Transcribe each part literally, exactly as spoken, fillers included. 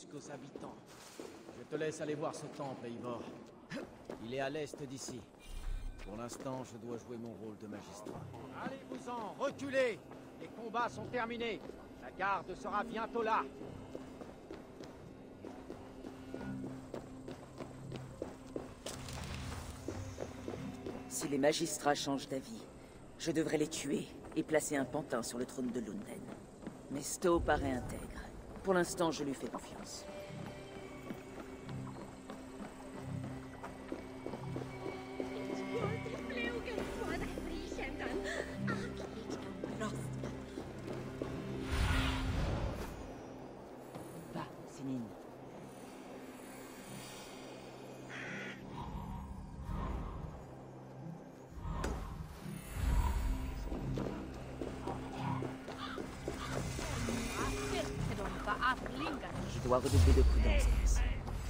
jusqu'aux habitants. Je te laisse aller voir ce temple, Eivor. Il est à l'est d'ici. Pour l'instant, je dois jouer mon rôle de magistrat. Allez-vous-en, reculez! Les combats sont terminés. La garde sera bientôt là. Si les magistrats changent d'avis, je devrais les tuer et placer un pantin sur le trône de Lunden. Mais Stowe paraît intègre. Pour l'instant, je lui fais confiance. Va, Sénine. Je dois redoubler de prudence.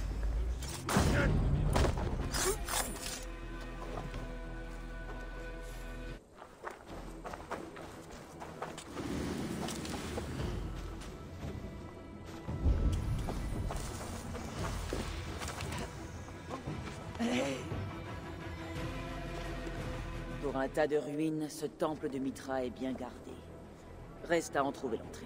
Pour un tas de ruines, ce temple de Mitra est bien gardé. Reste à en trouver l'entrée.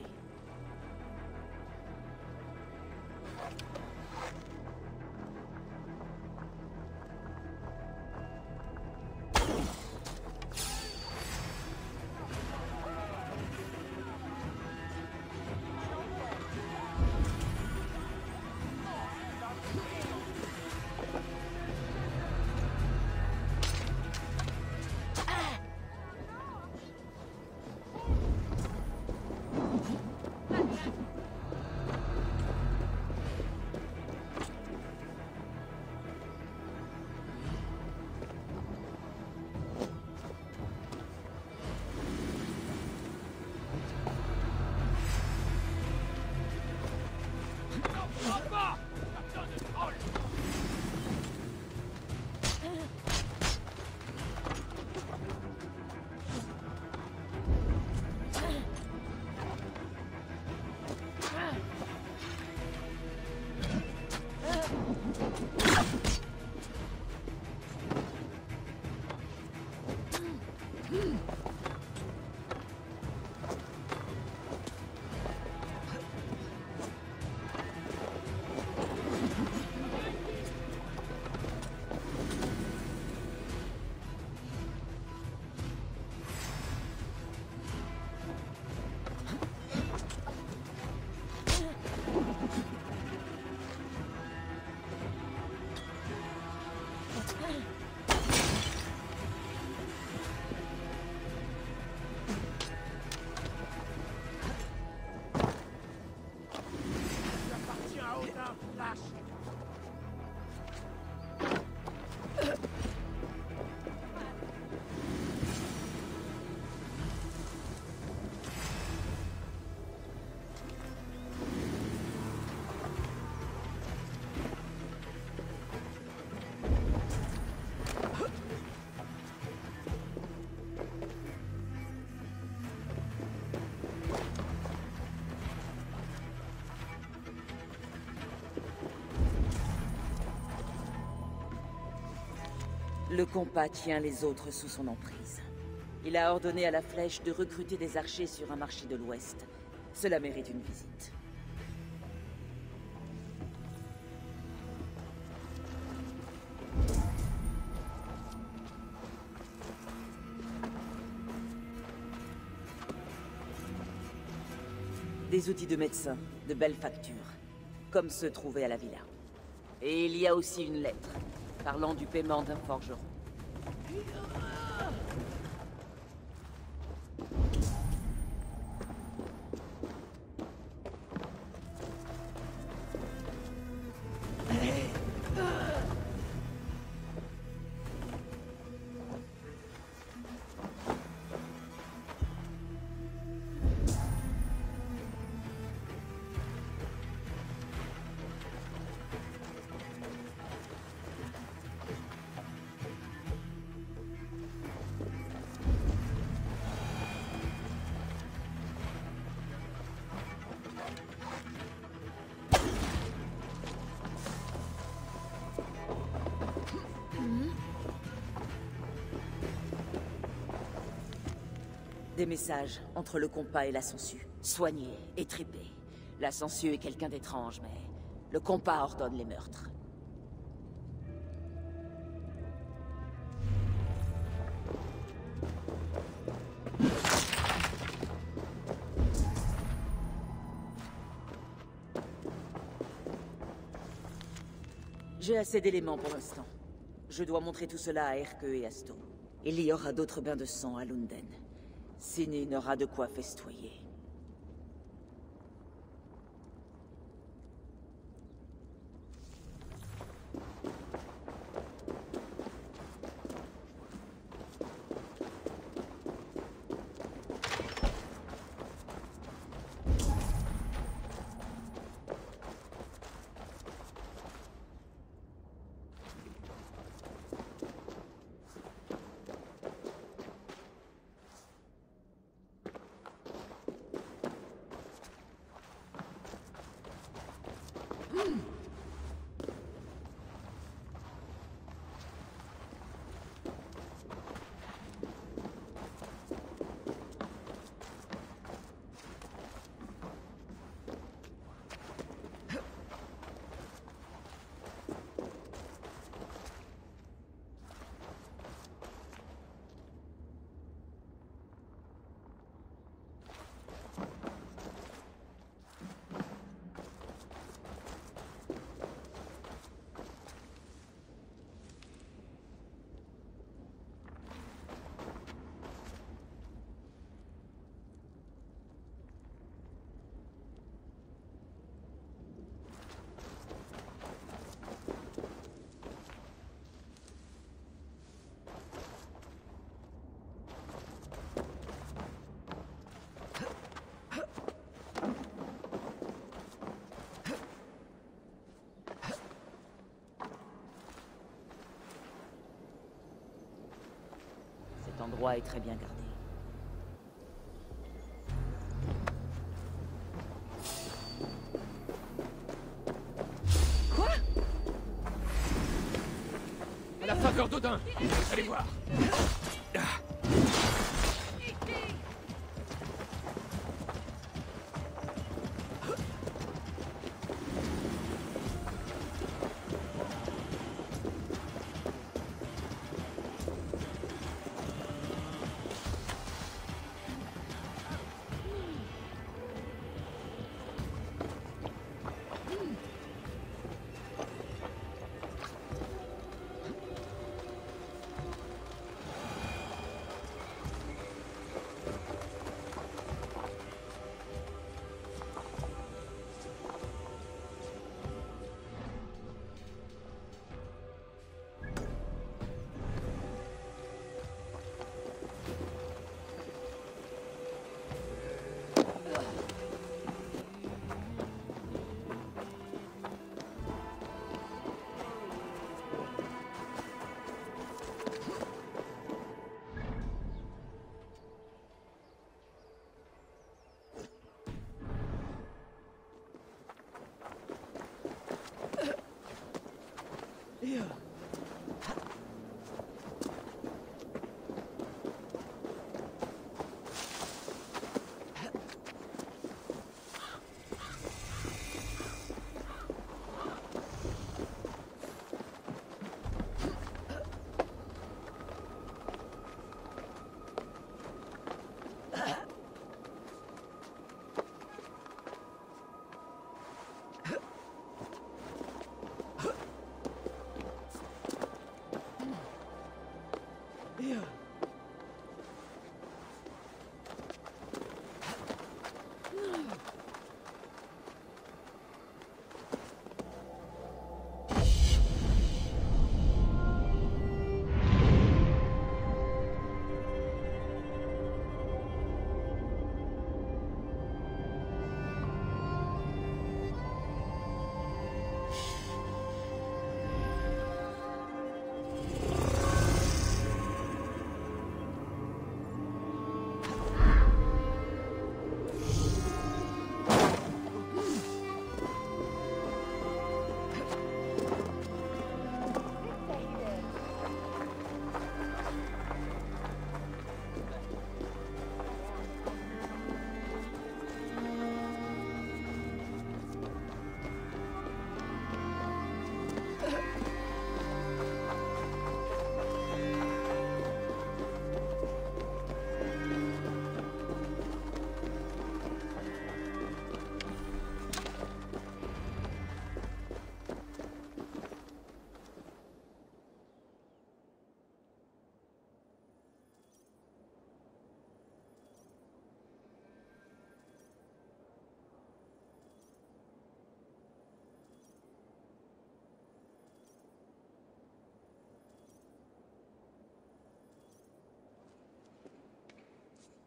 Le compas tient les autres sous son emprise. Il a ordonné à la Flèche de recruter des archers sur un marché de l'Ouest. Cela mérite une visite. Des outils de médecin, de belle facture, comme ceux trouvés à la villa. Et il y a aussi une lettre, parlant du paiement d'un forgeron. des messages entre le compas et la sangsue. Soigné et tripé. La sangsue est quelqu'un d'étrange, mais le compas ordonne les meurtres. J'ai assez d'éléments pour l'instant. Je dois montrer tout cela à Erke et à Sto. Il y aura d'autres bains de sang à Lunden. Sini n'aura de quoi festoyer. Cet endroit est très bien gardé. Quoi? À la faveur d'Odin. Allez voir.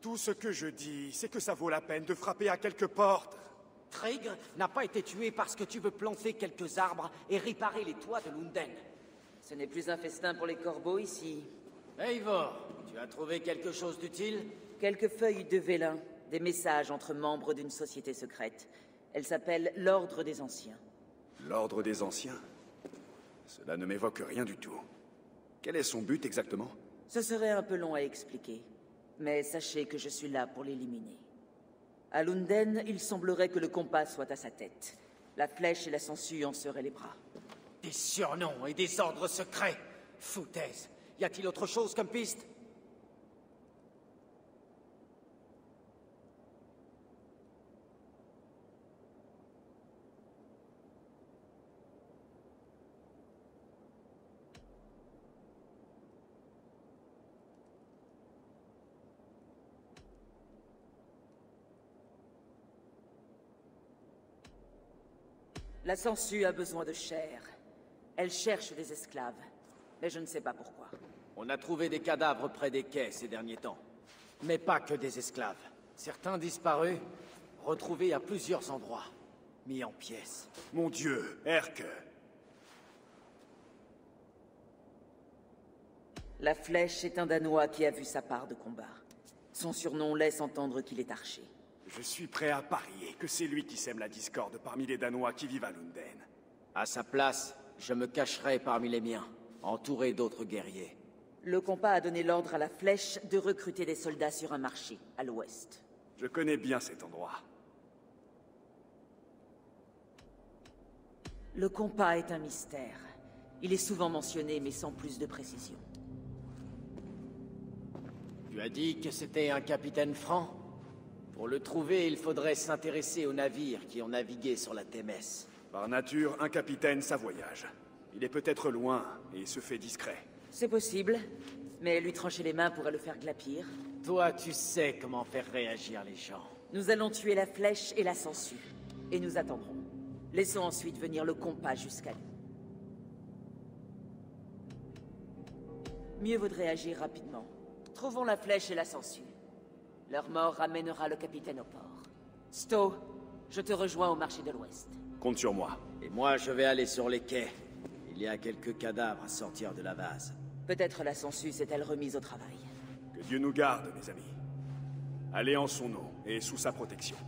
Tout ce que je dis, c'est que ça vaut la peine de frapper à quelques portes. Trigg n'a pas été tué parce que tu veux planter quelques arbres et réparer les toits de Lunden. Ce n'est plus un festin pour les corbeaux ici. Eivor, tu as trouvé quelque chose d'utile? Quelques feuilles de vélin, des messages entre membres d'une société secrète. Elle s'appelle l'Ordre des Anciens. L'Ordre des Anciens? Cela ne m'évoque rien du tout. Quel est son but exactement? Ce serait un peu long à expliquer, mais sachez que je suis là pour l'éliminer. À Lunden, il semblerait que le compas soit à sa tête. La flèche et la sangsue en seraient les bras. Des surnoms et des ordres secrets. Foutaise. Y a-t-il autre chose comme piste? La sangsue a besoin de chair. Elle cherche des esclaves, mais je ne sais pas pourquoi. On a trouvé des cadavres près des quais ces derniers temps. Mais pas que des esclaves. Certains disparus, retrouvés à plusieurs endroits, mis en pièces. Mon Dieu, Erke! La flèche est un Danois qui a vu sa part de combat. Son surnom laisse entendre qu'il est archer. Je suis prêt à parier que c'est lui qui sème la discorde parmi les Danois qui vivent à Lunden. À sa place, je me cacherai parmi les miens, entouré d'autres guerriers. Le compas a donné l'ordre à la flèche de recruter des soldats sur un marché, à l'ouest. Je connais bien cet endroit. Le compas est un mystère. Il est souvent mentionné, mais sans plus de précision. Tu as dit que c'était un capitaine franc? Pour le trouver, il faudrait s'intéresser aux navires qui ont navigué sur la Thémès. Par nature, un capitaine, ça voyage. Il est peut-être loin, et se fait discret. C'est possible, mais lui trancher les mains pourrait le faire glapir. Toi, tu sais comment faire réagir les gens. Nous allons tuer la flèche et la sangsue, et nous attendrons. Laissons ensuite venir le compas jusqu'à nous. Mieux vaudrait agir rapidement. Trouvons la flèche et la sangsue. Leur mort ramènera le capitaine au port. Stowe, je te rejoins au marché de l'Ouest. Compte sur moi. Et moi, je vais aller sur les quais. Il y a quelques cadavres à sortir de la vase. Peut-être la sangsue s'est-elle remise au travail. Que Dieu nous garde, mes amis. Allez en son nom et sous sa protection.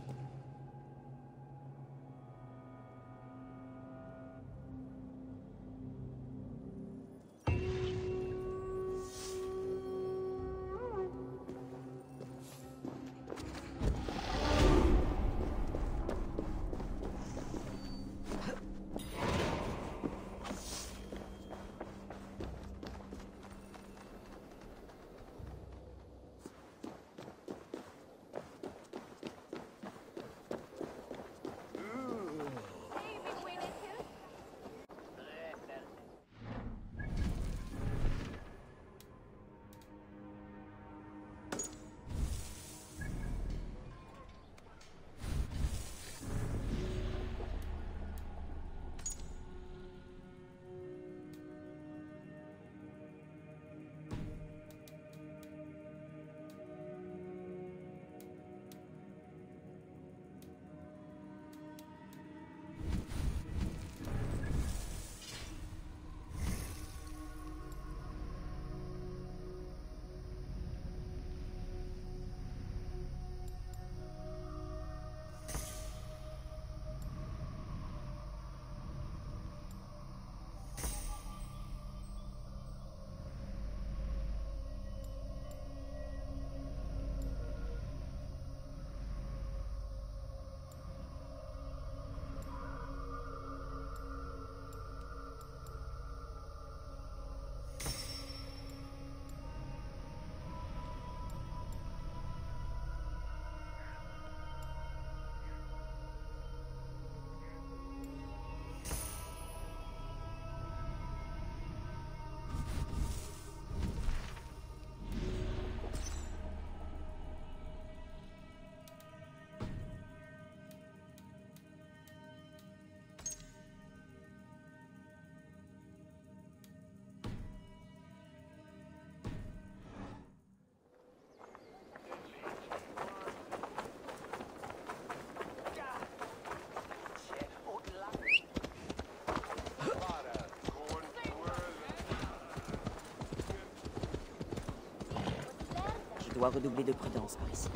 dois redoubler de prudence par ici.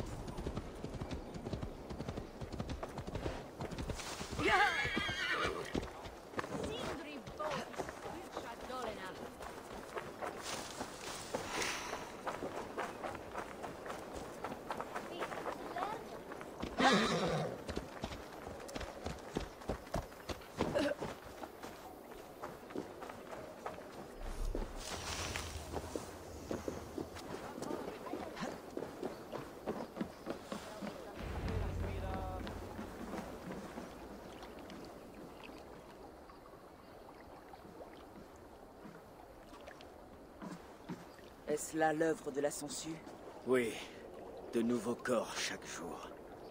Est-ce là l'œuvre de la Sangsue? Oui, de nouveaux corps chaque jour.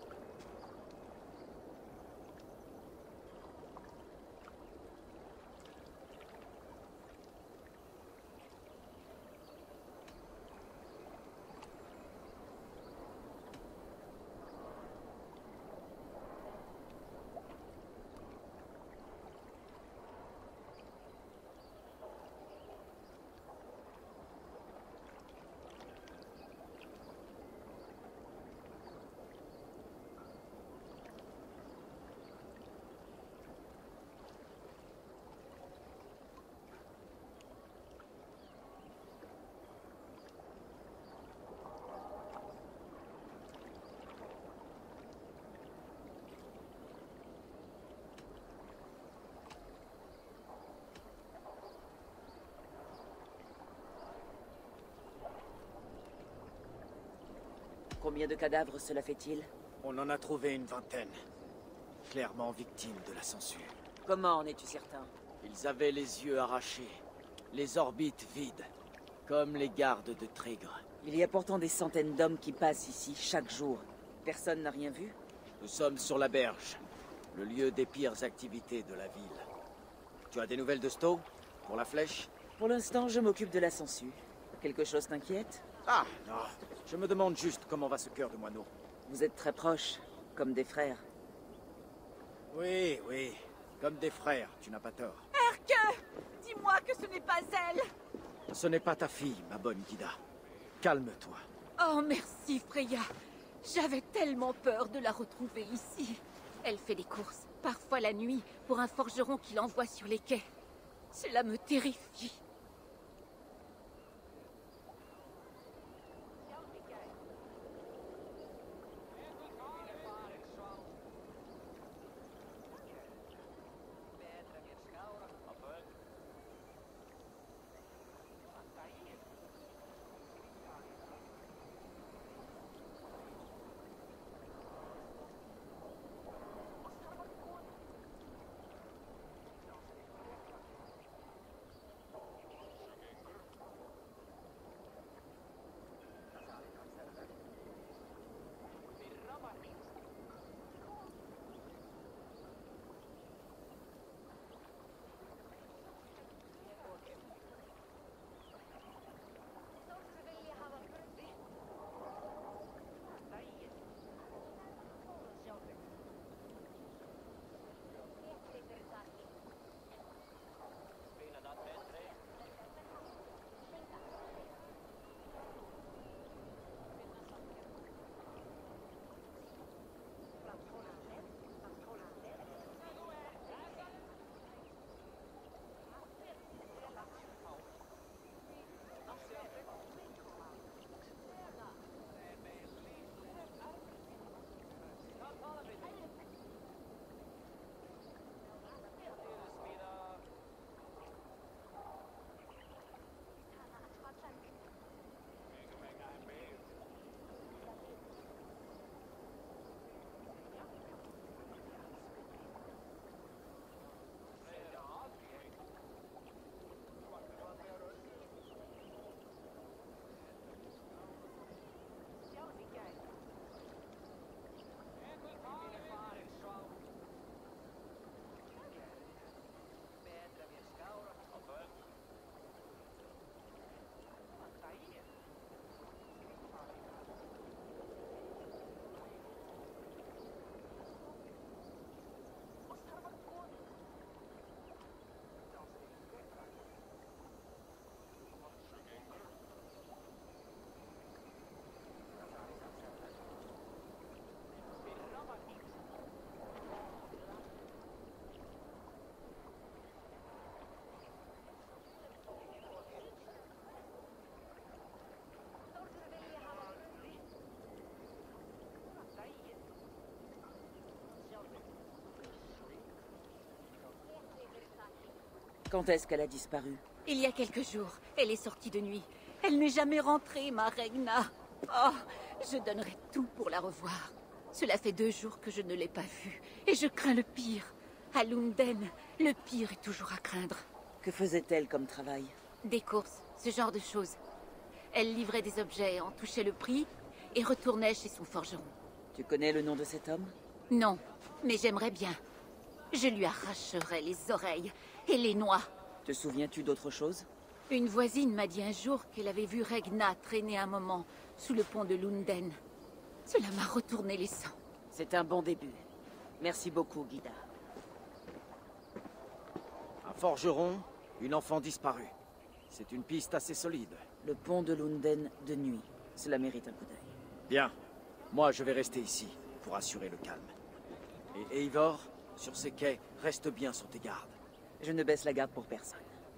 Combien de cadavres cela fait-il? On en a trouvé une vingtaine. Clairement victimes de la Sangsue. Comment en es-tu certain? Ils avaient les yeux arrachés, les orbites vides, comme les gardes de Trigre. Il y a pourtant des centaines d'hommes qui passent ici chaque jour. Personne n'a rien vu? Nous sommes sur la berge, le lieu des pires activités de la ville. Tu as des nouvelles de Stowe? Pour la flèche? Pour l'instant, je m'occupe de la Sangsue. Quelque chose t'inquiète? Ah, non. Je me demande juste comment va ce cœur de moineau. Vous êtes très proches, comme des frères. Oui, oui. Comme des frères, tu n'as pas tort. Erke! Dis-moi que ce n'est pas elle! Ce n'est pas ta fille, ma bonne Kida. Calme-toi. Oh, merci, Freya. J'avais tellement peur de la retrouver ici. Elle fait des courses, parfois la nuit, pour un forgeron qui l'envoie sur les quais. Cela me terrifie. Quand est-ce qu'elle a disparu? Il y a quelques jours, elle est sortie de nuit. Elle n'est jamais rentrée, ma Regna. Oh, je donnerais tout pour la revoir. Cela fait deux jours que je ne l'ai pas vue, et je crains le pire. À Lunden, le pire est toujours à craindre. Que faisait-elle comme travail? Des courses, ce genre de choses. Elle livrait des objets, en touchait le prix, et retournait chez son forgeron. Tu connais le nom de cet homme? Non, mais j'aimerais bien. Je lui arracherai les oreilles et les noix. Te souviens-tu d'autre chose? Une voisine m'a dit un jour qu'elle avait vu Regna traîner un moment sous le pont de Lunden. Cela m'a retourné les sangs. C'est un bon début. Merci beaucoup, Guida. Un forgeron, une enfant disparue. C'est une piste assez solide. Le pont de Lunden de nuit. Cela mérite un coup d'œil. Bien. Moi, je vais rester ici, pour assurer le calme. Et Eivor, sur ces quais, reste bien sur tes gardes. Je ne baisse la garde pour personne.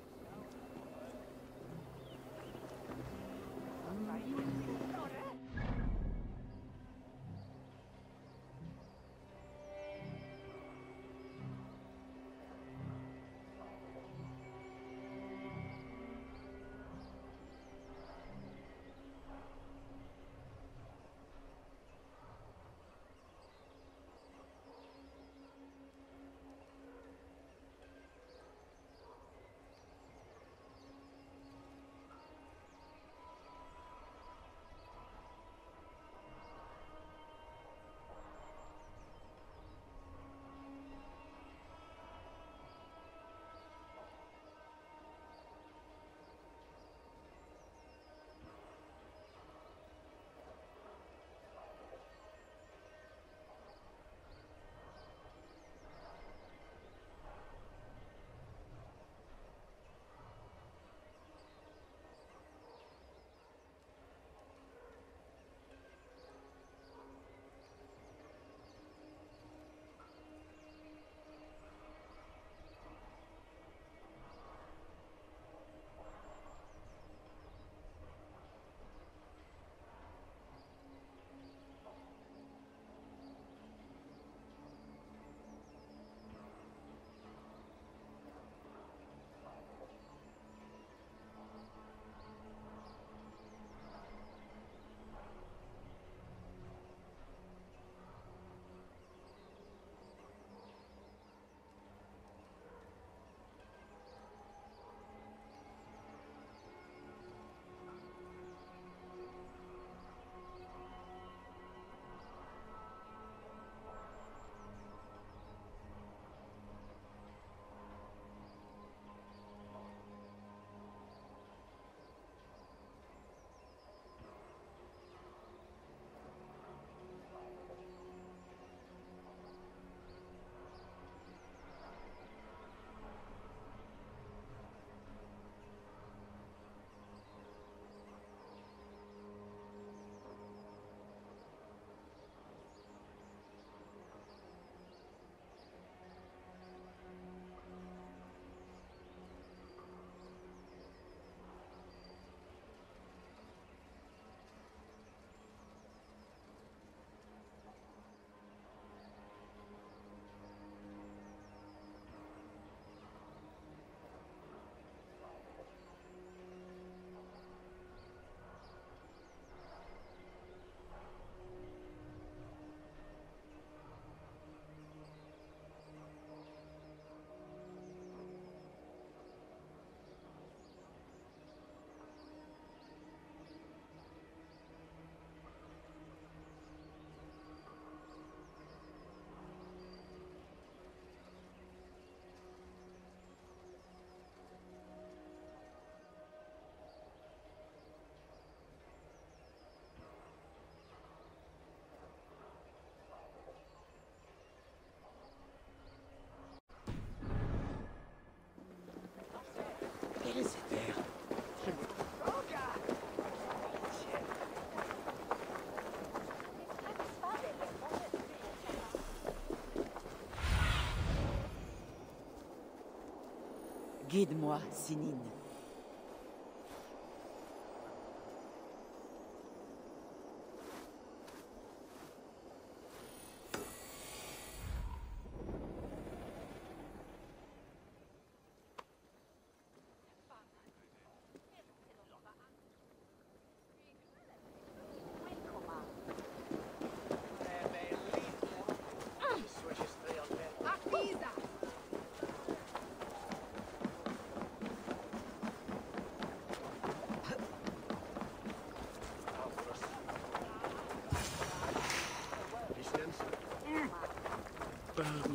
Guide-moi, Sinine.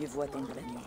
mieux vaut attendre la nuit.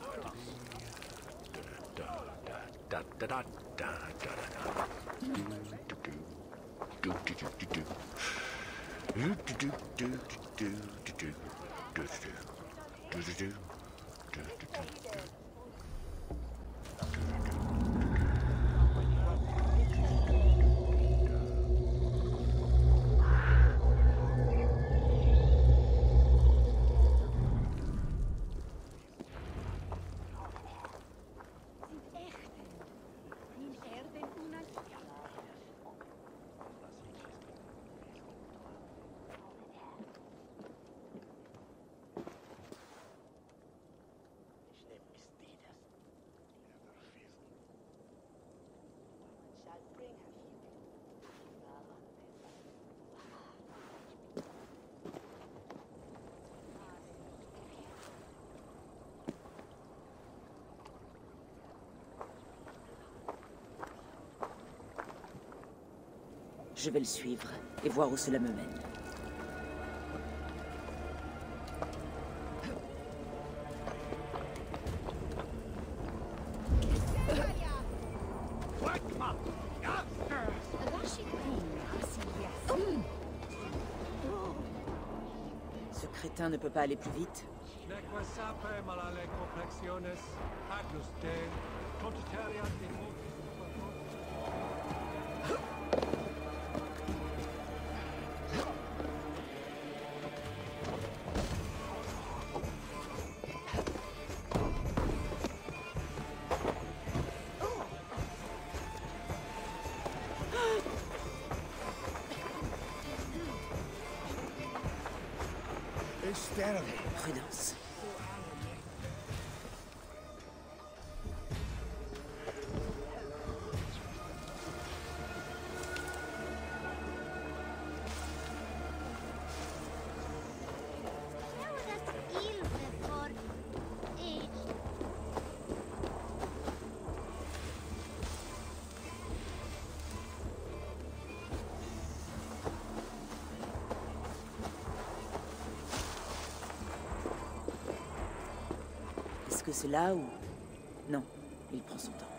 Je vais le suivre et voir où cela me mène. Ce crétin ne peut pas aller plus vite. Prudence. Est-ce que c'est là ou... Non, il prend son temps.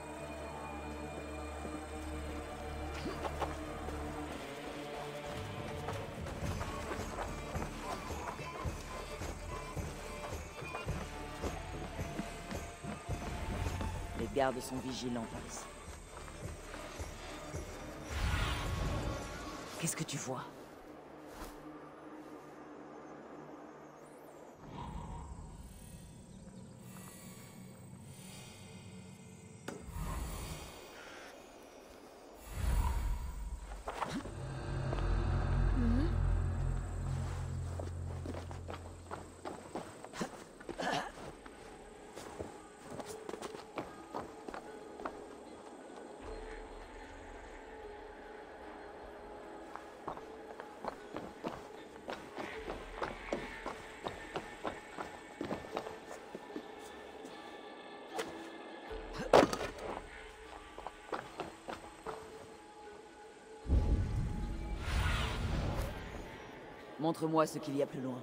Les gardes sont vigilants par ici. Qu'est-ce que tu vois ? Montre-moi ce qu'il y a plus loin.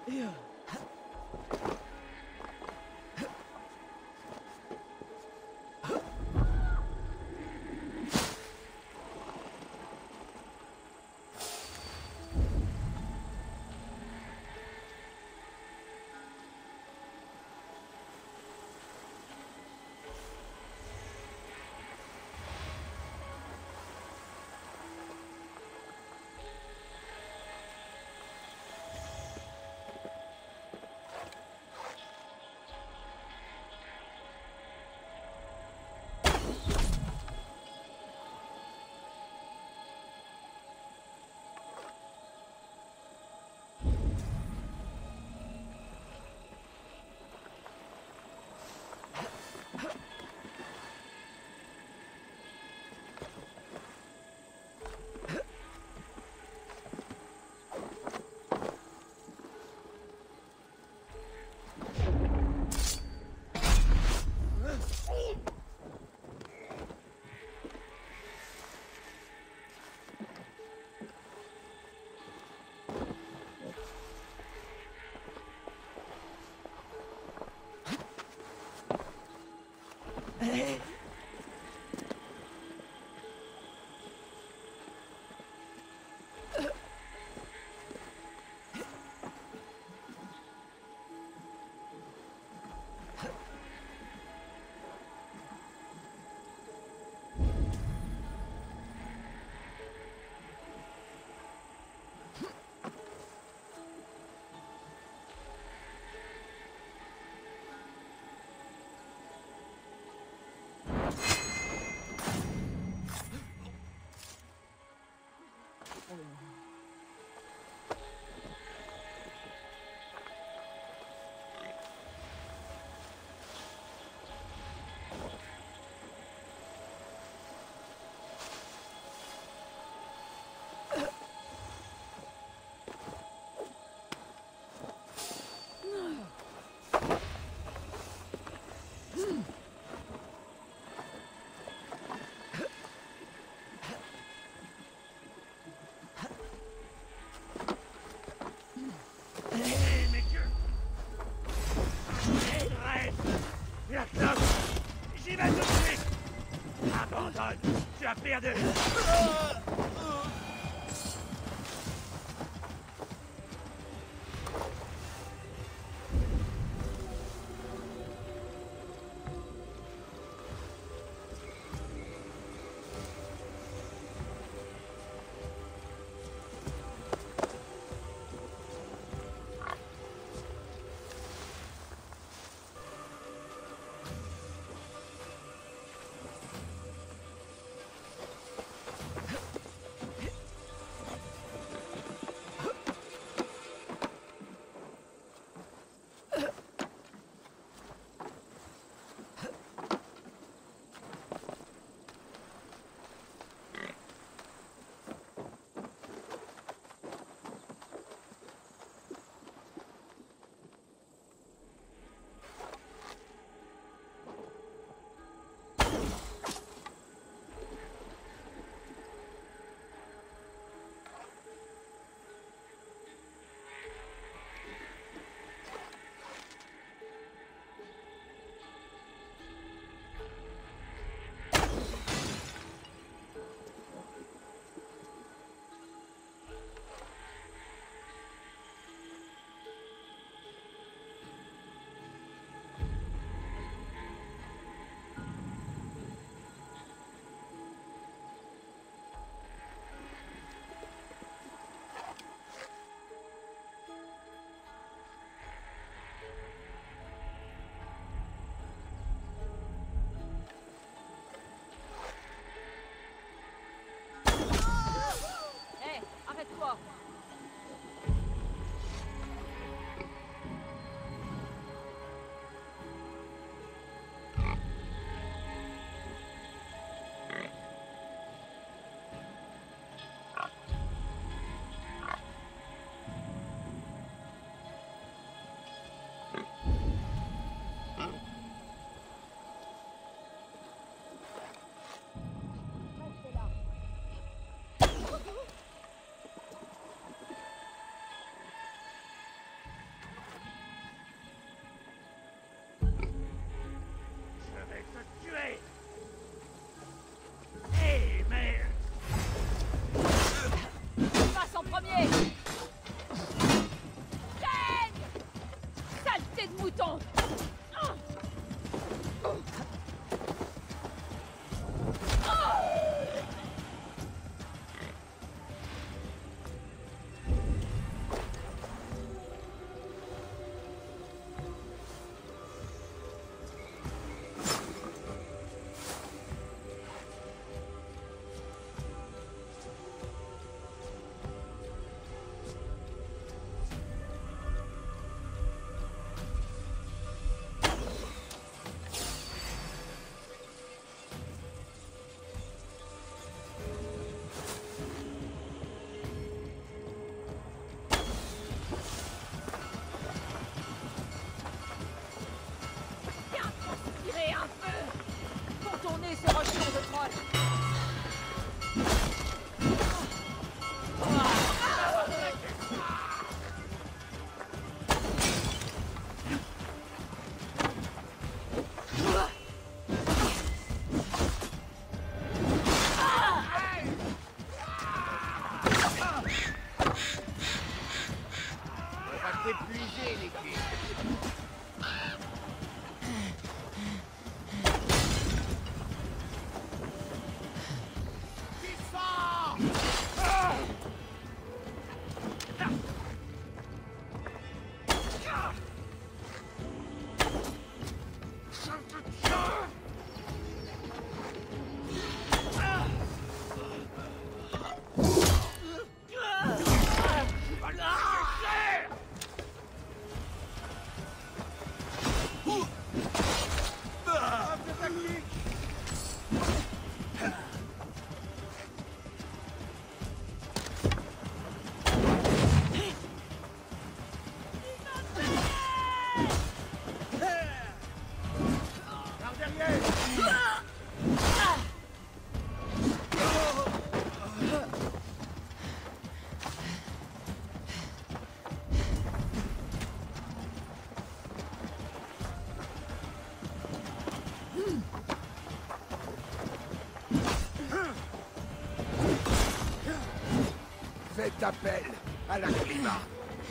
Tu as perdu. bouger, les filles. Faites appel à la climat.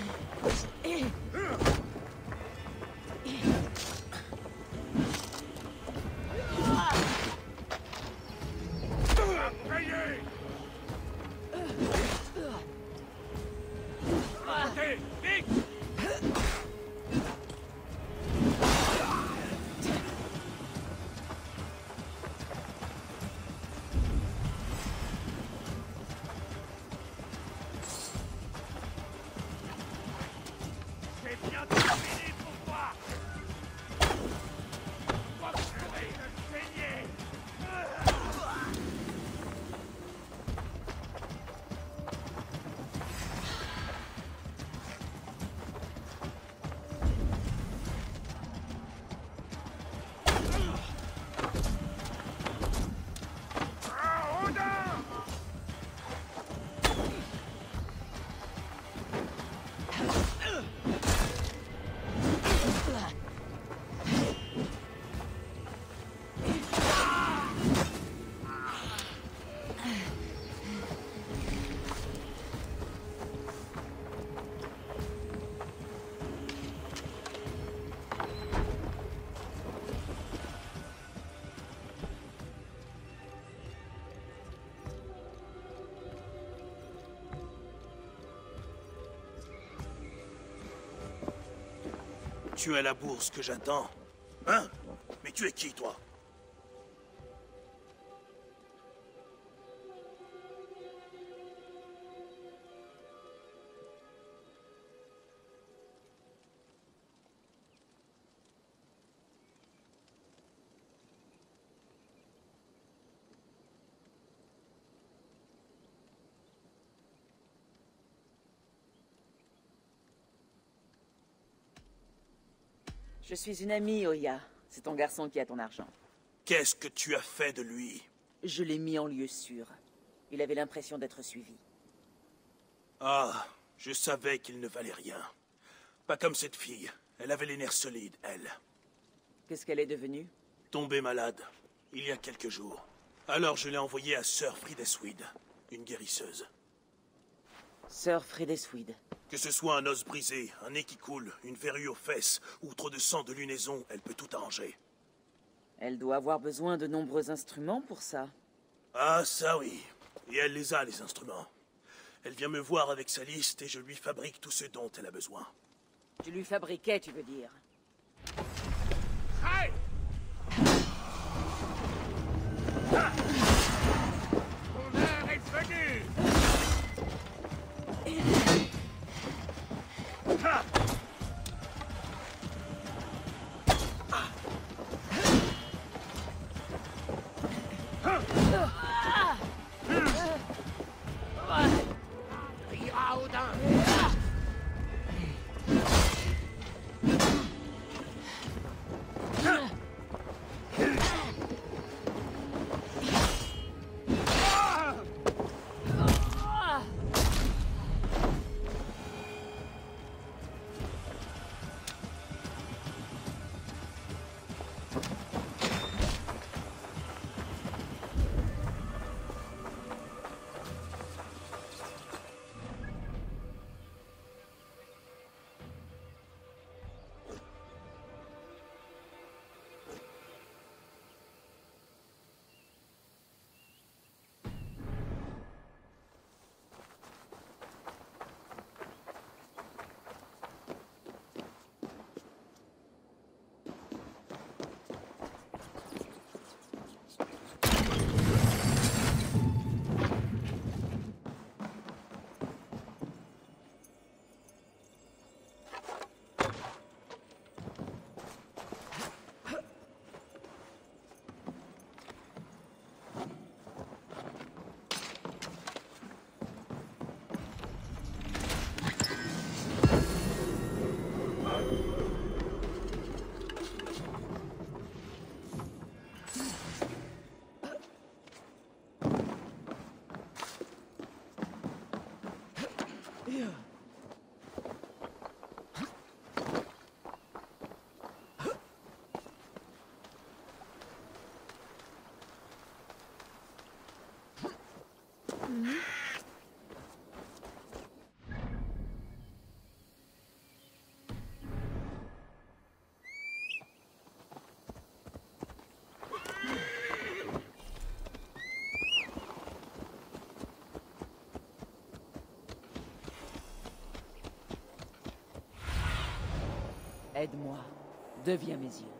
Tu es la bourse que j'attends. Hein? Mais tu es qui, toi? Je suis une amie, Oya. C'est ton garçon qui a ton argent. Qu'est-ce que tu as fait de lui? Je l'ai mis en lieu sûr. Il avait l'impression d'être suivi. Ah, je savais qu'il ne valait rien. Pas comme cette fille. Elle avait les nerfs solides, elle. Qu'est-ce qu'elle est devenue? Tombée malade, il y a quelques jours. Alors je l'ai envoyée à Sœur Fridesweed, une guérisseuse. Sœur Fridesweed. Que ce soit un os brisé, un nez qui coule, une verrue aux fesses, ou trop de sang de lunaison, elle peut tout arranger. Elle doit avoir besoin de nombreux instruments pour ça. Ah, ça oui. Et elle les a, les instruments. Elle vient me voir avec sa liste et je lui fabrique tout ce dont elle a besoin. Tu lui fabriquais, tu veux dire? Hey! Ton heure est venue! Ha! Ira, Odin! Aide-moi. Deviens mes yeux.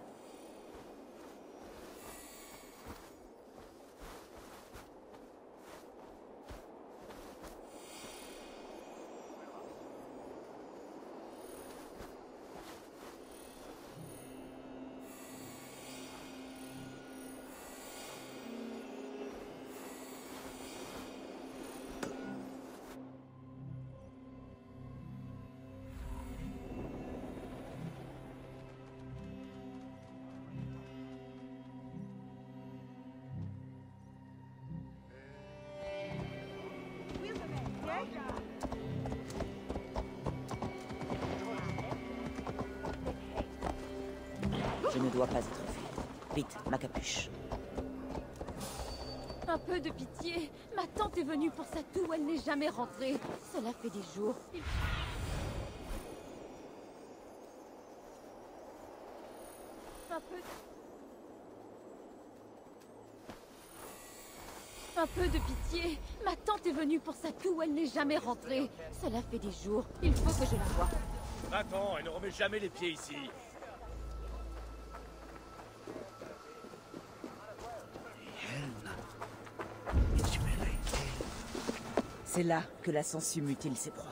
Je ne dois pas être vue. Vite, ma capuche. Un peu de pitié. Ma tante est venue pour sa toux, elle n'est jamais rentrée. Cela fait des jours. Il- Un peu... Un peu de pitié. Ma tante est venue pour sa toux, elle n'est jamais rentrée. Cela fait des jours. Il faut que je la voie. Attends, elle ne remet jamais les pieds ici. C'est là que la sangsue mutile ses proies.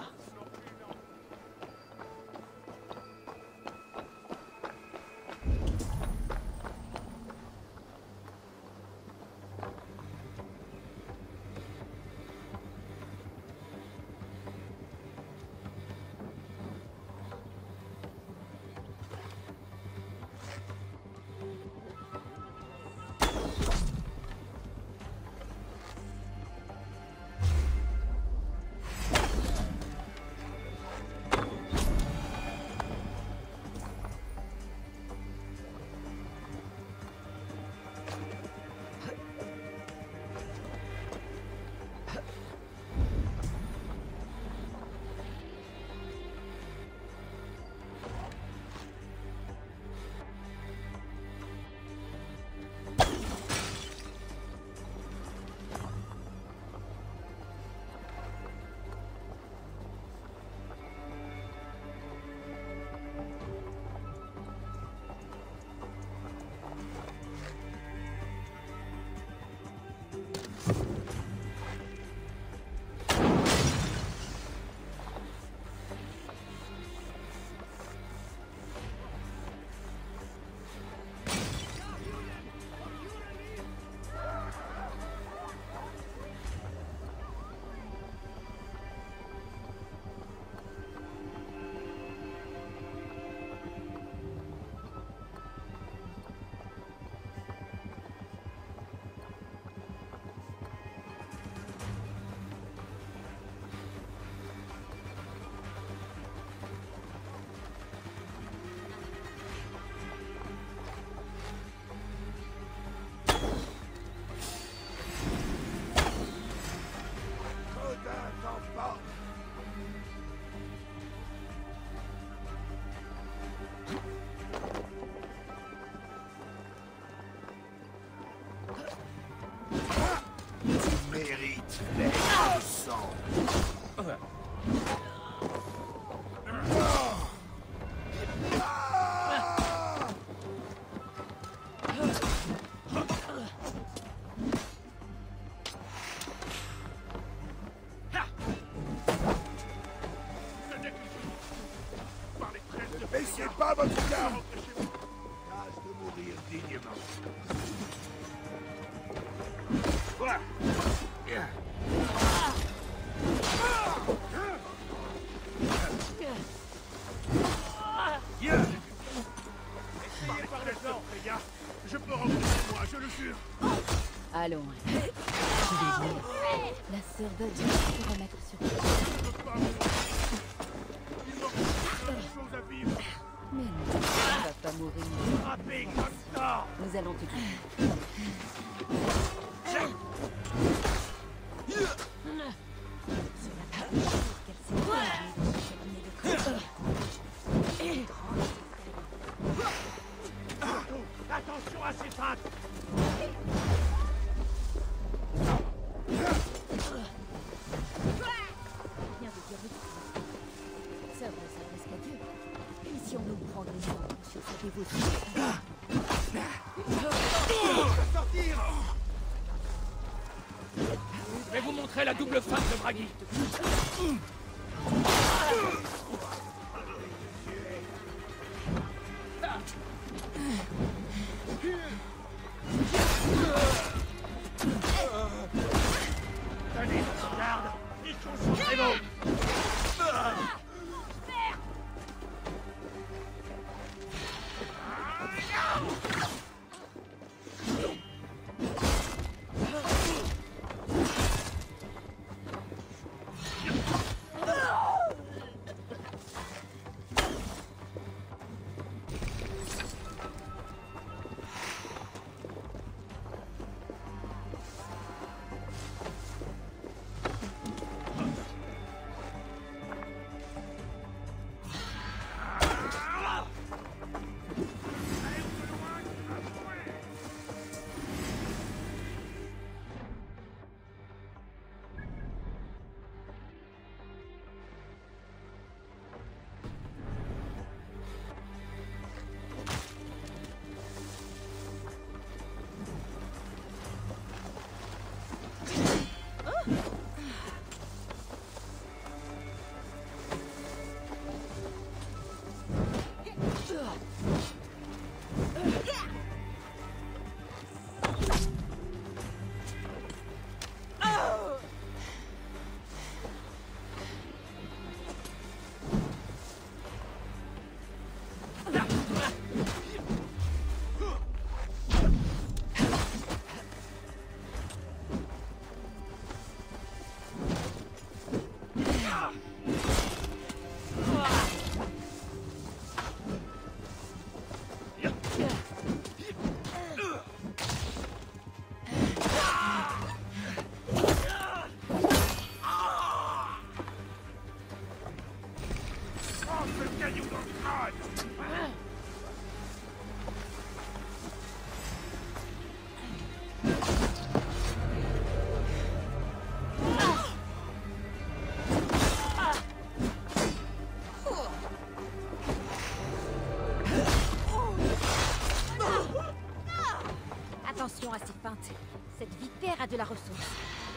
Mérite l'air du sang. Ne baissez pas votre garde. Tâche de mourir dignement. Voilà. Essayez par les flancs, les gars. Je peux rentrer chez moi, je le jure. Allons. Je vais dire. La sœur d'Odin se remettre sur pied. Je peux pas mourir. Il me reste plein de choses à vivre. Mais non, tu ne vas pas mourir. Frappez comme ça. Nous allons te tuer. Attention à ces traces. Rien de dire de tout. Ça va, ça reste qu'à Dieu. Et si on nous prend des gens méfiez-vous. Sortir! Je vais vous montrer la double face de Bragi. Allez, garde! Ils sont très beaux! Attention à ces feintes. Cette vipère a de la ressource.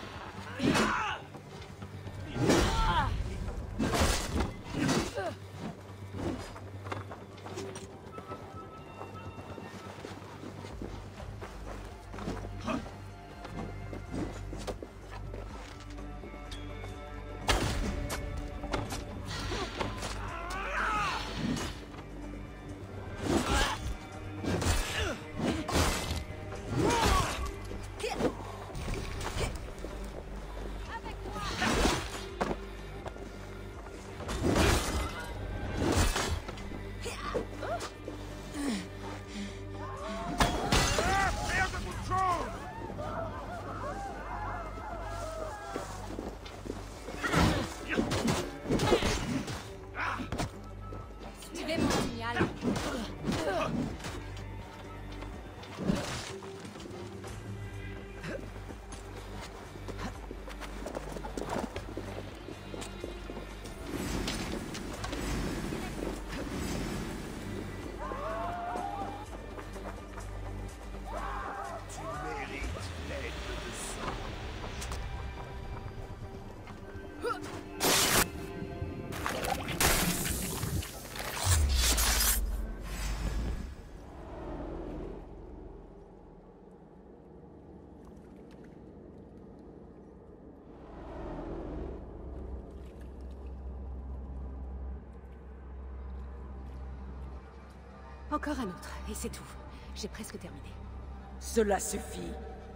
Encore un autre, et c'est tout. J'ai presque terminé. Cela suffit.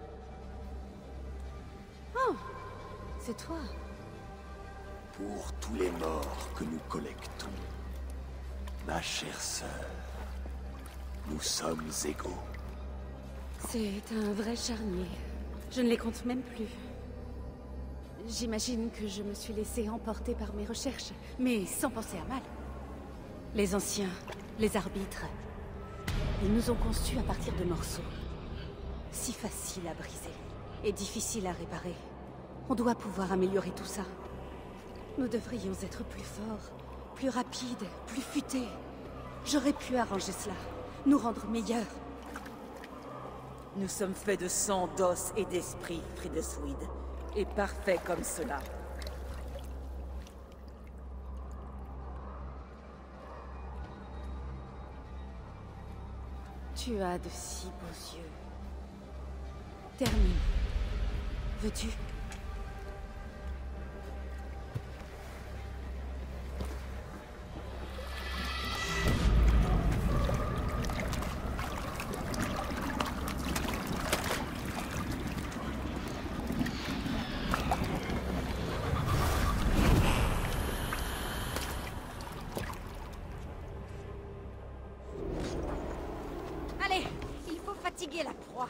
Oh, c'est toi. Pour tous les morts que nous collectons, ma chère sœur, nous sommes égaux. C'est un vrai charnier. Je ne les compte même plus. J'imagine que je me suis laissée emporter par mes recherches, mais sans penser à mal. Les anciens, les arbitres, ils nous ont conçus à partir de morceaux. Si faciles à briser et difficiles à réparer. On doit pouvoir améliorer tout ça. Nous devrions être plus forts, plus rapides, plus futés. J'aurais pu arranger cela. nous rendre meilleurs. Nous sommes faits de sang, d'os et d'esprit, Fridesweed. Et parfaits comme cela. Tu as de si beaux yeux. Termine. Veux-tu? Allez, il faut fatiguer la proie.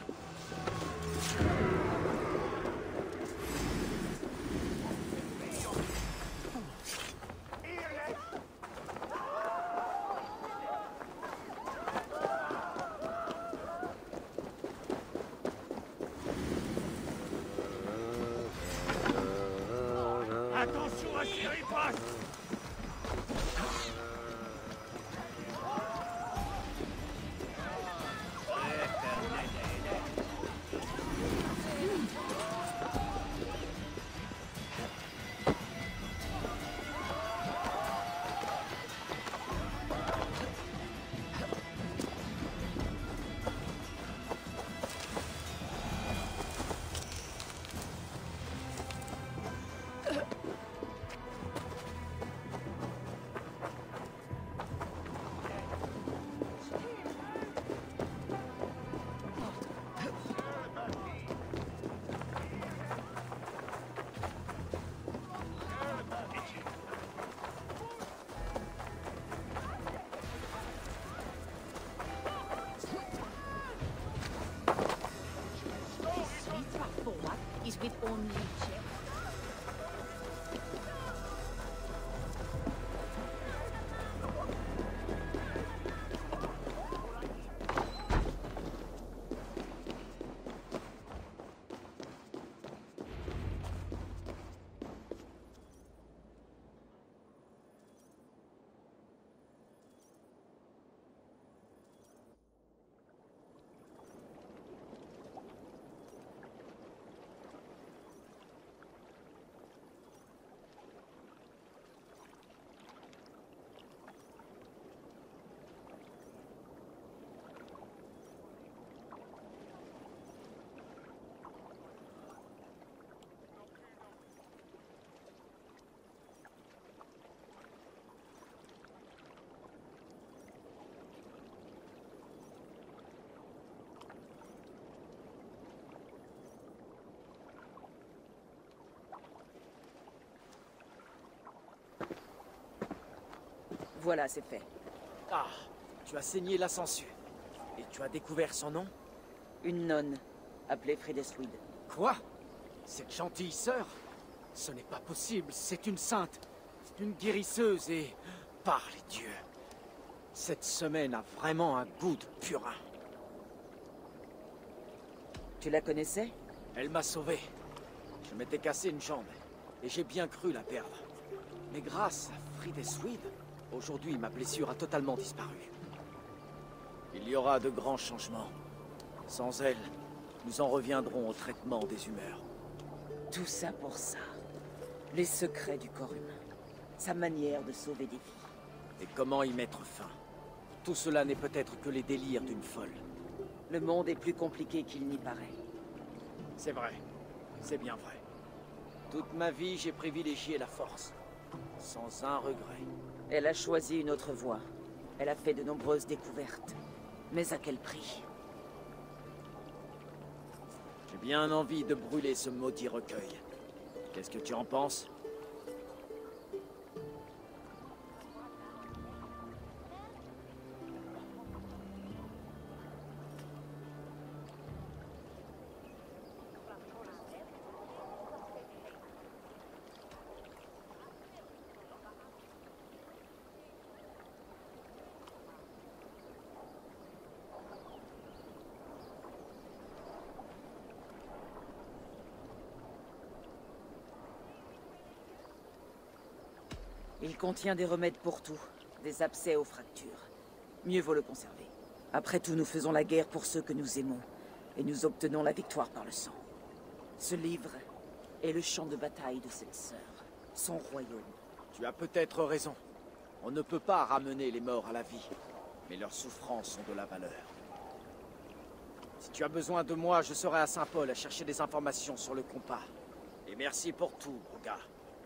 Attention à ces ripostes! Is with only Jeff. Voilà, c'est fait. Ah, tu as saigné la sangsue. Et tu as découvert son nom? Une nonne, appelée Fridesweed. Quoi? Cette gentille sœur? Ce n'est pas possible, c'est une sainte. C'est une guérisseuse et... Par les dieux. Cette semaine a vraiment un goût de purin. Tu la connaissais? Elle m'a sauvé. Je m'étais cassé une jambe, et j'ai bien cru la perdre. Mais grâce à Fridesweed, aujourd'hui ma blessure a totalement disparu. Il y aura de grands changements. Sans elle, nous en reviendrons au traitement des humeurs. Tout ça pour ça. Les secrets du corps humain. Sa manière de sauver des vies. Et comment y mettre fin? Tout cela n'est peut-être que les délires d'une folle. Le monde est plus compliqué qu'il n'y paraît. C'est vrai. C'est bien vrai. Toute ma vie, j'ai privilégié la force. Sans un regret. Elle a choisi une autre voie. Elle a fait de nombreuses découvertes. Mais à quel prix? J'ai bien envie de brûler ce maudit recueil. Qu'est-ce que tu en penses? Il contient des remèdes pour tout, des abcès aux fractures. Mieux vaut le conserver. Après tout, nous faisons la guerre pour ceux que nous aimons, et nous obtenons la victoire par le sang. Ce livre est le champ de bataille de cette sœur, son royaume. Tu as peut-être raison. On ne peut pas ramener les morts à la vie, mais leurs souffrances ont de la valeur. Si tu as besoin de moi, je serai à Saint-Paul à chercher des informations sur le compas. Et merci pour tout, Roga.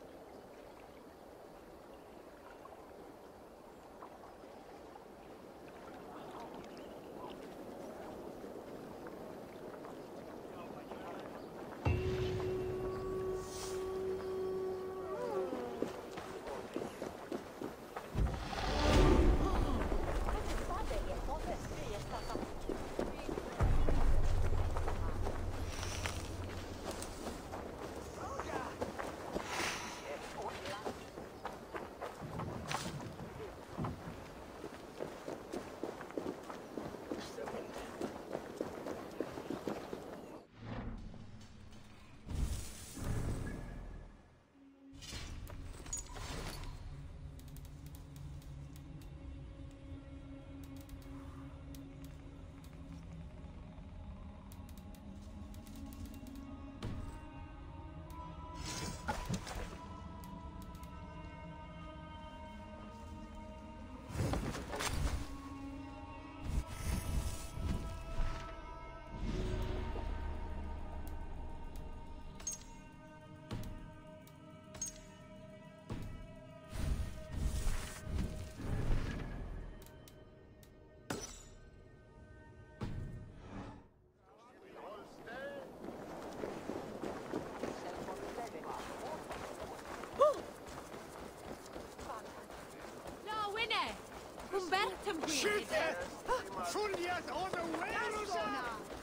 Julia's on the way, Rosanna!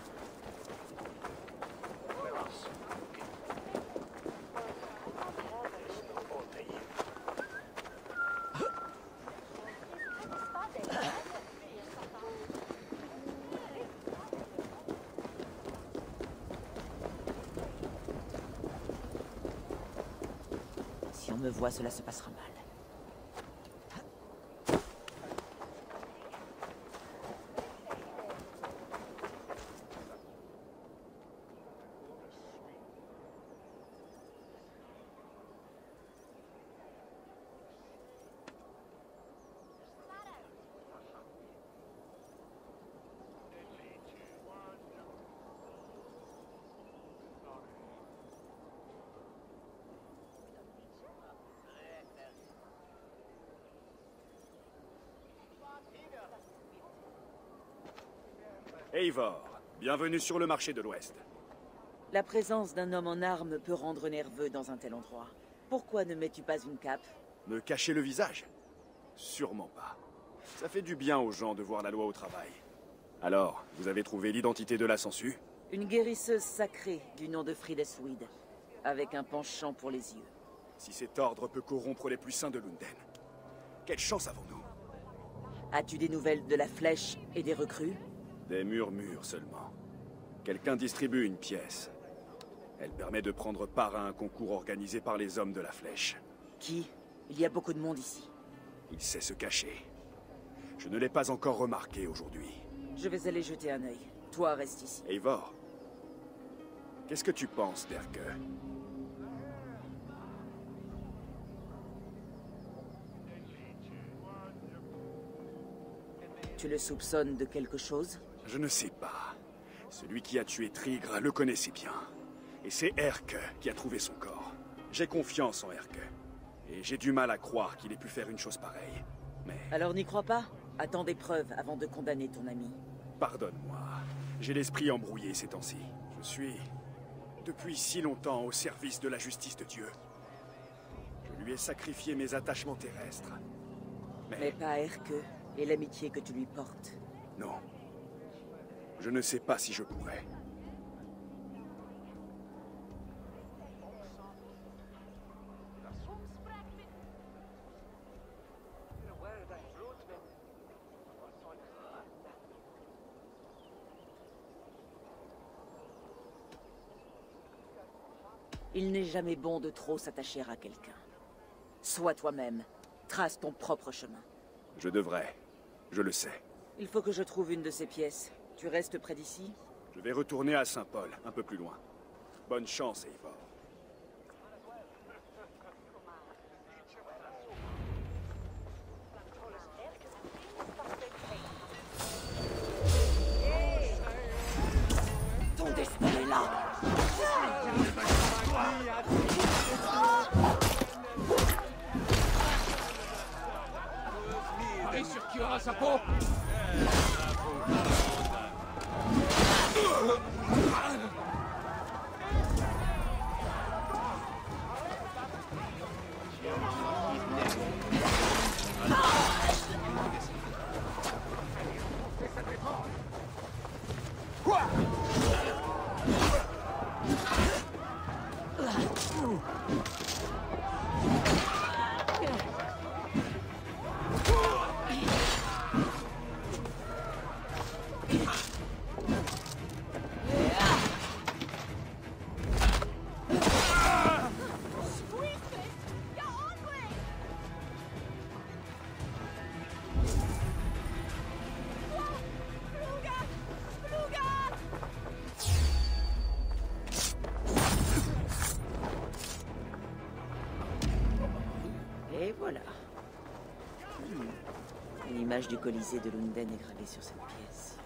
Si on me voit, cela se passera mal. Eivor, bienvenue sur le marché de l'Ouest. La présence d'un homme en armes peut rendre nerveux dans un tel endroit. Pourquoi ne mets-tu pas une cape? Me cacher le visage? Sûrement pas. Ça fait du bien aux gens de voir la loi au travail. Alors, vous avez trouvé l'identité de la sangsue? Une guérisseuse sacrée du nom de Fridesweed, avec un penchant pour les yeux. Si cet ordre peut corrompre les plus saints de Lunden, quelle chance avons-nous? As-tu des nouvelles de la flèche et des recrues? Des murmures seulement. Quelqu'un distribue une pièce. Elle permet de prendre part à un concours organisé par les hommes de la flèche. Qui? Il y a beaucoup de monde ici. Il sait se cacher. Je ne l'ai pas encore remarqué aujourd'hui. Je vais aller jeter un œil. Toi, reste ici. Eivor, qu'est-ce que tu penses d'Erke? Tu le soupçonnes de quelque chose? Je ne sais pas. Celui qui a tué Trigre le connaissait bien. Et c'est Erke qui a trouvé son corps. J'ai confiance en Erke. Et j'ai du mal à croire qu'il ait pu faire une chose pareille. Mais... Alors n'y crois pas? Attends des preuves avant de condamner ton ami. Pardonne-moi. J'ai l'esprit embrouillé ces temps-ci. Je suis, depuis si longtemps, au service de la justice de Dieu. Je lui ai sacrifié mes attachements terrestres. Mais, Mais pas Erke et l'amitié que tu lui portes. non. Je ne sais pas si je pourrais. Il n'est jamais bon de trop s'attacher à quelqu'un. Sois toi-même. Trace ton propre chemin. Je devrais. Je le sais. Il faut que je trouve une de ces pièces. Tu restes près d'ici? Je vais retourner à Saint-Paul, un peu plus loin. Bonne chance, Eivor. Ton destin est là. Parie sur qui aura sa peau. Et voilà. Hmm. L'image du Colisée de Lunden est gravée sur cette pièce.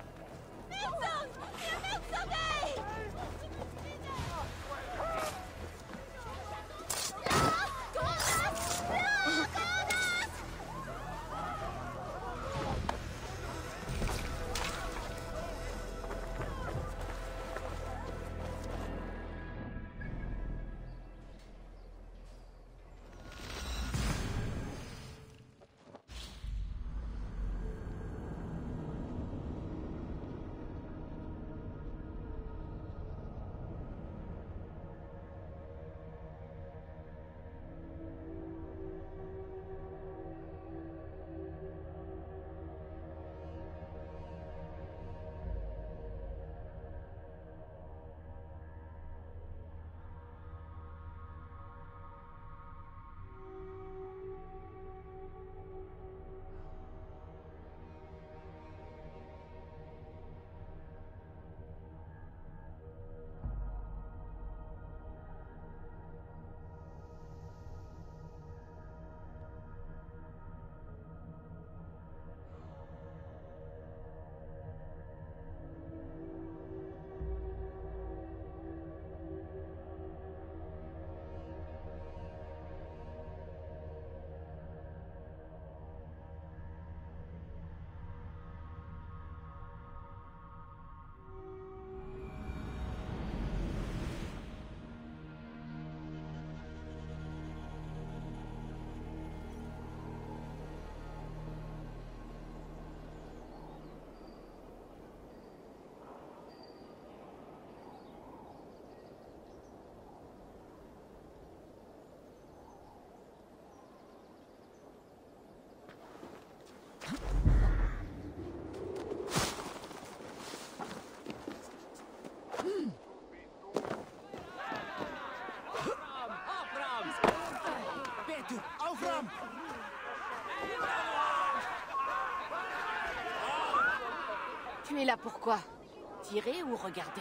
Tu es là pourquoi? Tirer ou regarder?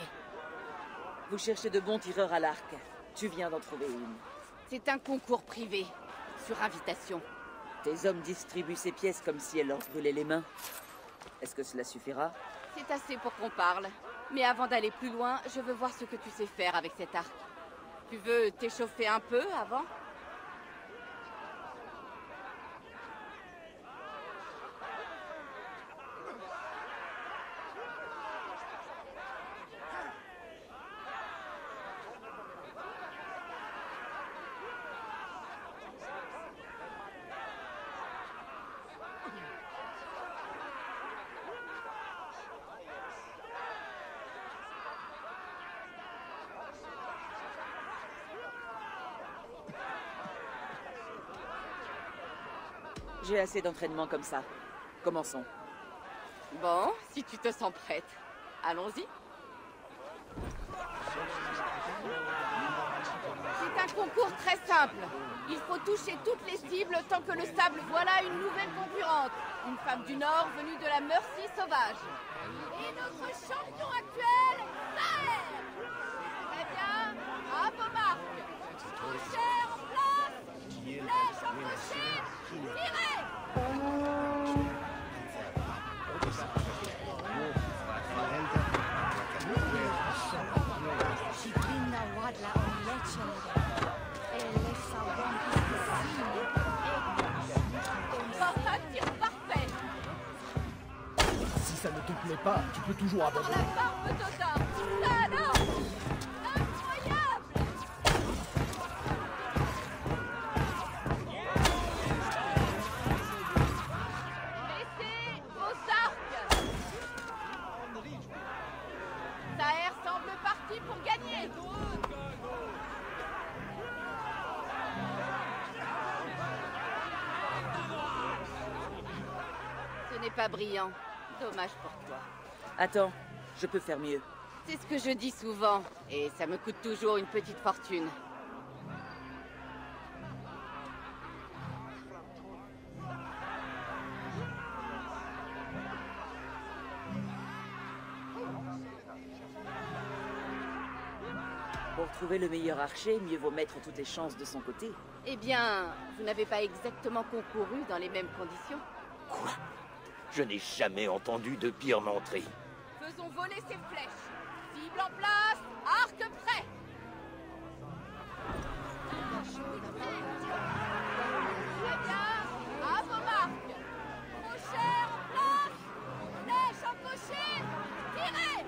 Vous cherchez de bons tireurs à l'arc. Tu viens d'en trouver une. C'est un concours privé, sur invitation. Tes hommes distribuent ces pièces comme si elles leur brûlaient les mains. Est-ce que cela suffira? C'est assez pour qu'on parle. Mais avant d'aller plus loin, je veux voir ce que tu sais faire avec cet arc. Tu veux t'échauffer un peu avant? J'ai assez d'entraînement comme ça. Commençons. Bon, si tu te sens prête, allons-y. C'est un concours très simple. Il faut toucher toutes les cibles tant que le sable voit là une nouvelle concurrente. Une femme du Nord venue de la Mercy sauvage. Et notre champion actuel, Saer. Très bien, à vos marques. Crochet en place. Flèche en crochet. Tirez. Oh, un tir parfait. Si ça ne te plaît pas, tu peux toujours Pour abandonner. la barbe d'Odin. Ça non. Incroyable. Laissez vos arcs. Saer semble parti pour gagner. Ce n'est pas brillant. Dommage pour toi. Attends, je peux faire mieux. C'est ce que je dis souvent, et ça me coûte toujours une petite fortune. Pour trouver le meilleur archer, mieux vaut mettre toutes les chances de son côté. Eh bien, vous n'avez pas exactement concouru dans les mêmes conditions. Quoi? Je n'ai jamais entendu de pire menterie. Faisons voler ces flèches. Cible en place, arc prêt. Très bien, à vos marques. Crochet en place, flèche en cocher, tirez.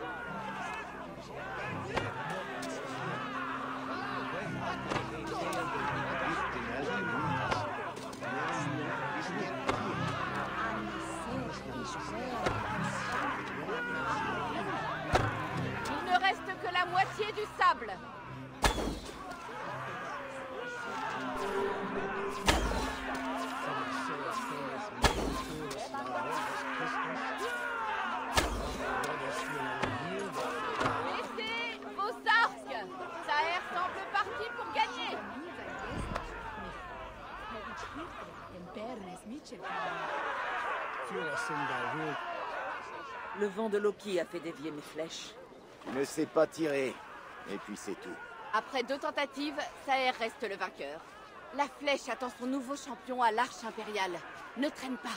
Il ne reste que la moitié du sable. Laissez vos arcs. Saer semble parti pour gagner. Le vent de Loki a fait dévier mes flèches. Tu ne sais pas tirer. Et puis c'est tout. Après deux tentatives, Saer reste le vainqueur. La flèche attend son nouveau champion à l'Arche impériale. Ne traîne pas.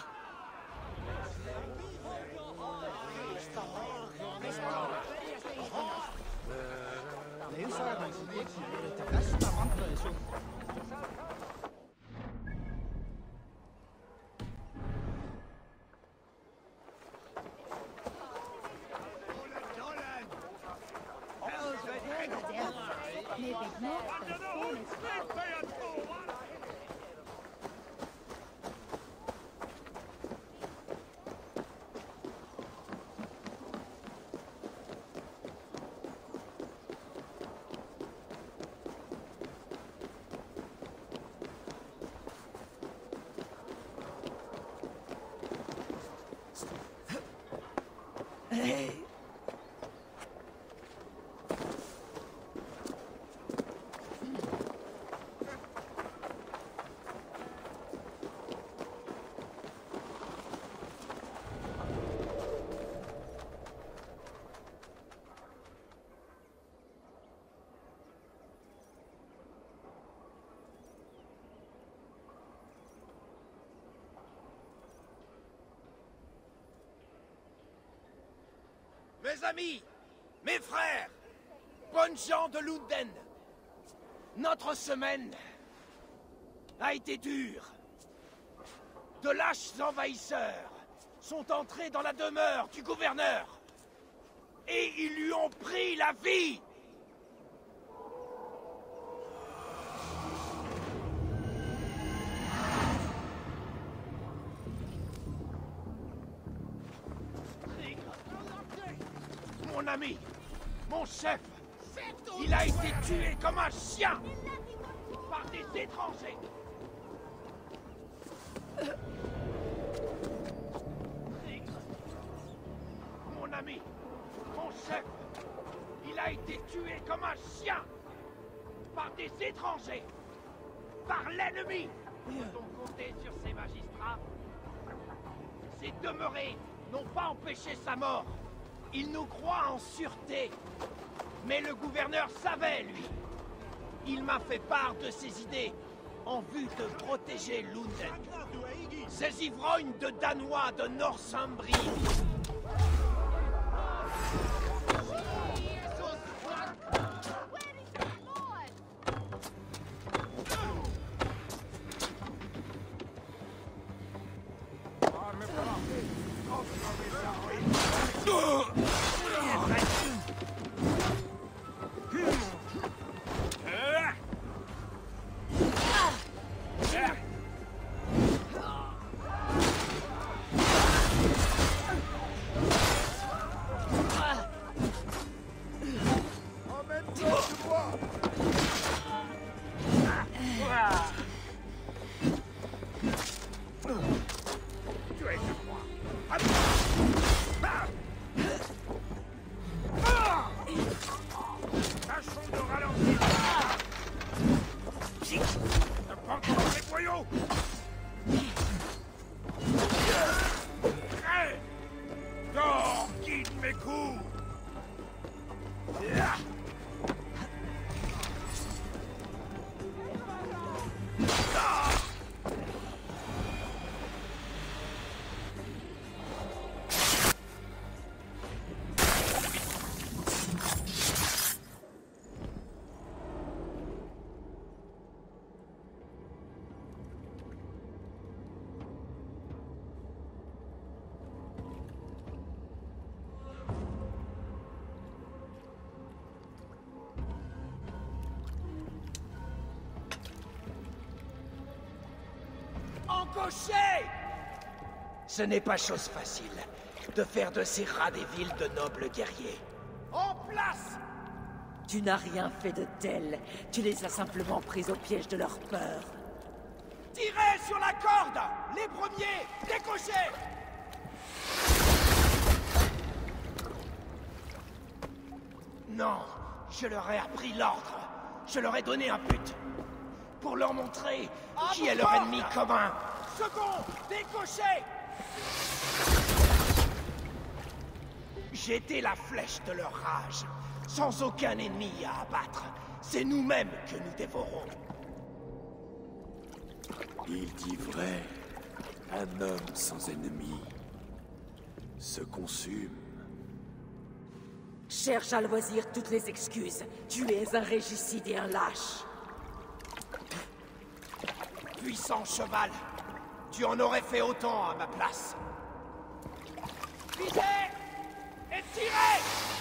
Mes amis, mes frères, bonnes gens de Lunden, notre semaine a été dure. De lâches envahisseurs sont entrés dans la demeure du gouverneur et ils lui ont pris la vie. Mon ami, mon chef, il a été tué comme un chien par des étrangers. Mon ami, mon chef, il a été tué comme un chien par des des étrangers. Par l'ennemi. Peut-on compter sur ces magistrats? Ces demeurés n'ont pas empêché sa mort. Ils nous croient en sûreté. Mais le gouverneur savait, lui. Il m'a fait part de ses idées en vue de protéger Lunden. Ces ivrognes de Danois de Northumbrie. Cocher! Ce n'est pas chose facile de faire de ces rats des villes de nobles guerriers. En place! Tu n'as rien fait de tel. Tu les as simplement pris au piège de leur peur. Tirez sur la corde! Les premiers! Décochez! Non, je leur ai appris l'ordre. Je leur ai donné un but. Pour leur montrer qui est leur ennemi commun. Second, décochez! J'étais la flèche de leur rage, sans aucun ennemi à abattre. C'est nous-mêmes que nous dévorons. Il dit vrai. Un homme sans ennemi se consume. Cherche à loisir toutes les excuses. Tu es un régicide et un lâche. Puissant cheval, tu en aurais fait autant à ma place. Visez et tirez!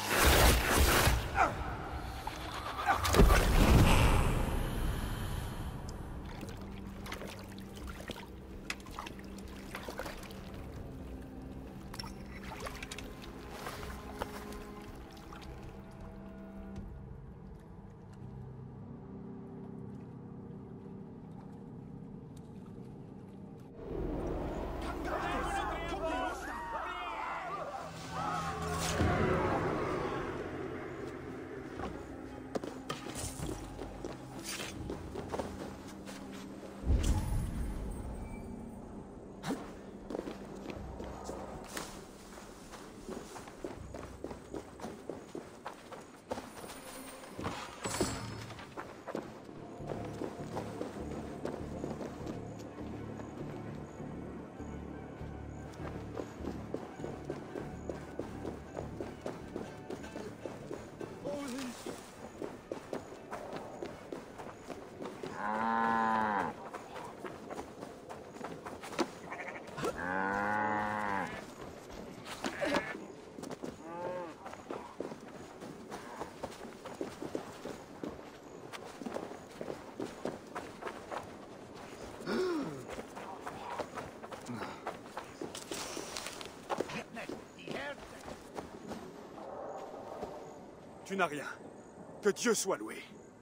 Tu n'as rien. Que Dieu soit loué.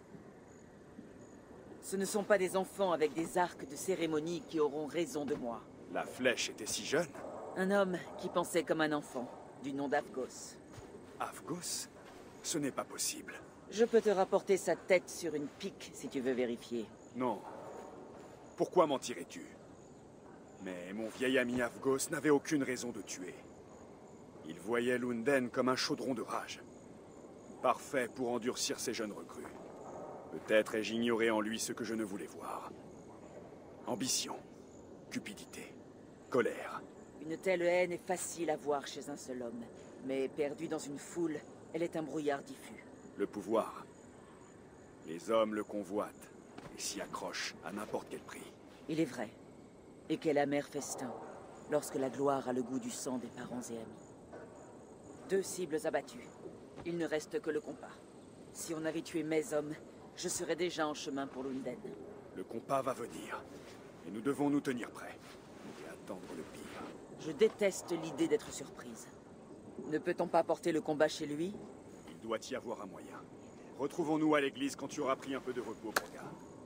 Ce ne sont pas des enfants avec des arcs de cérémonie qui auront raison de moi. La flèche était si jeune. Un homme qui pensait comme un enfant, du nom d'Avgos. Avgos? Ce n'est pas possible. Je peux te rapporter sa tête sur une pique si tu veux vérifier. Non. Pourquoi mentirais-tu? Mais mon vieil ami Avgos n'avait aucune raison de tuer. Il voyait Lunden comme un chaudron de rage. Parfait pour endurcir ses jeunes recrues. Peut-être ai-je ignoré en lui ce que je ne voulais voir. Ambition, cupidité, colère. Une telle haine est facile à voir chez un seul homme. Mais perdue dans une foule, elle est un brouillard diffus. Le pouvoir. Les hommes le convoitent et s'y accrochent à n'importe quel prix. Il est vrai. Et quel amer festin, lorsque la gloire a le goût du sang des parents et amis. Deux cibles abattues. Il ne reste que le compas. Si on avait tué mes hommes, je serais déjà en chemin pour Lunden. Le compas va venir. Et nous devons nous tenir prêts. Et attendre le pire. Je déteste l'idée d'être surprise. Ne peut-on pas porter le combat chez lui? Il doit y avoir un moyen. Retrouvons-nous à l'église quand tu auras pris un peu de repos, Borga.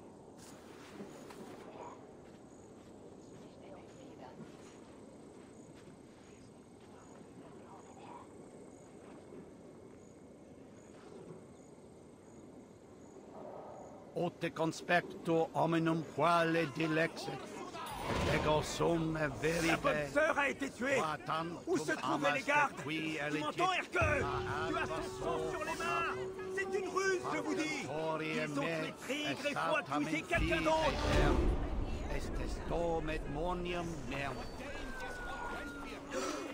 Ote conspecto hominum quale dilexit. Ego sum verite. La bonne sœur a été tuée. Où se trouvaient les gardes? Tu m'entends, Hercule? Tu as son sang sur les mains. C'est une ruse, je vous dis. Ils ont tué Trigre et il faut accuser quelqu'un d'autre. Est esto med monium nerm.